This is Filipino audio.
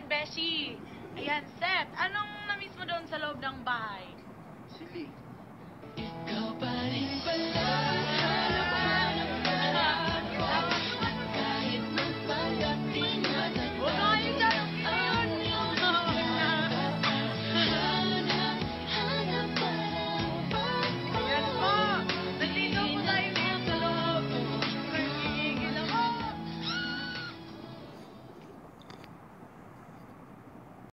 Beshi. Ayan, Seth, anong na-miss mo doon sa loob ng bahay? Si Lee.